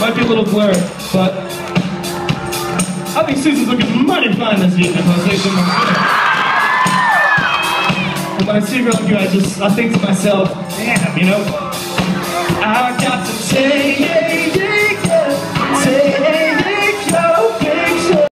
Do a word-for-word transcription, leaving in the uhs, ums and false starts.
might be a little blurred, but I think Susan's looking mighty fine this evening. I'll say so myself. When I see a girl like you, I just, I think to myself, damn, you know, I got to